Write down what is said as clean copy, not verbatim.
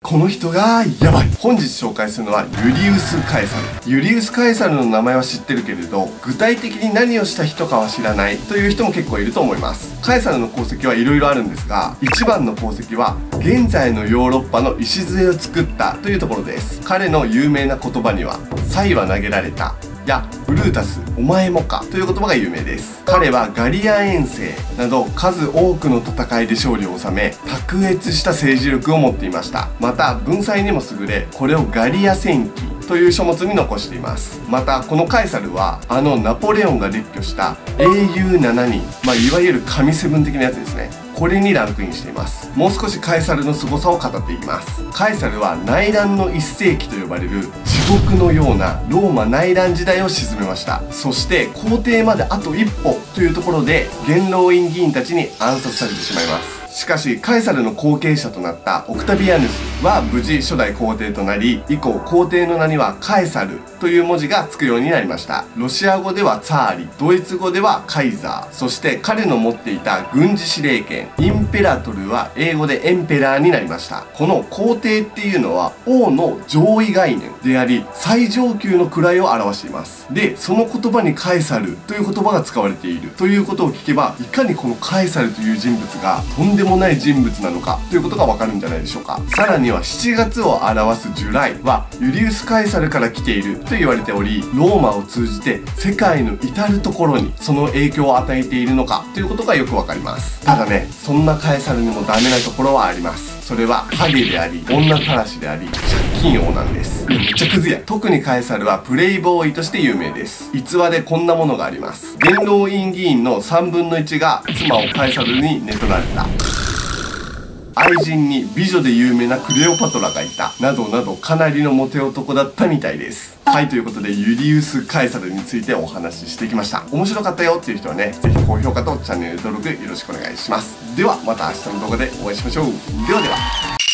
この人がやばい。本日紹介するのはユリウス・カエサル。ユリウス・カエサルの名前は知ってるけれど、具体的に何をした人かは知らないという人も結構いると思います。カエサルの功績はいろいろあるんですが、一番の功績は現在のヨーロッパの礎を作ったというところです。彼の有名な言葉には「才は投げられた」やブルータスお前もかという言葉が有名です。彼はガリア遠征など数多くの戦いで勝利を収め、卓越した政治力を持っていました。また文才にも優れ、これをガリア戦記という書物に残しています。またこのカエサルはナポレオンが列挙した英雄7人、いわゆる神7的なやつですね、これにランクインしています。もう少しカエサルの凄さを語っていきます。カエサルは内乱の1世紀と呼ばれる地獄のようなローマ内乱時代を鎮めました。そして皇帝まであと一歩というところで元老院議員たちに暗殺されてしまいます。しかしカエサルの後継者となったオクタビアヌスは無事初代皇帝となり、以降皇帝の名にはカエサルという文字がつくようになりました。ロシア語ではツァーリ、ドイツ語ではカイザー、そして彼の持っていた軍事司令権インペラトルは英語でエンペラーになりました。この皇帝っていうのは王の上位概念であり、最上級の位を表しています。でその言葉にカエサルという言葉が使われているということを聞けば、いかにこのカエサルという人物がとんでもない人物なのかということがわかるんじゃないでしょうか。さらには7月を表すジュライはユリウス・カエサルから来ていると言われており、ローマを通じて世界の至る所にその影響を与えているのかということがよくわかります。ただね、そんなカエサルにもダメなところはあります。それはハゲであり女たらしであり借金王なんです。めっちゃクズや。特にカエサルはプレイボーイとして有名です。逸話でこんなものがあります。元老院議員の3分の1が妻をカエサルに寝取られた、愛人に美女で有名なクレオパトラがいた、などなどかなりのモテ男だったみたいです。はい、ということでユリウス・カエサルについてお話ししてきました。面白かったよっていう人はね、ぜひ高評価とチャンネル登録よろしくお願いします。ではまた明日の動画でお会いしましょう。ではでは。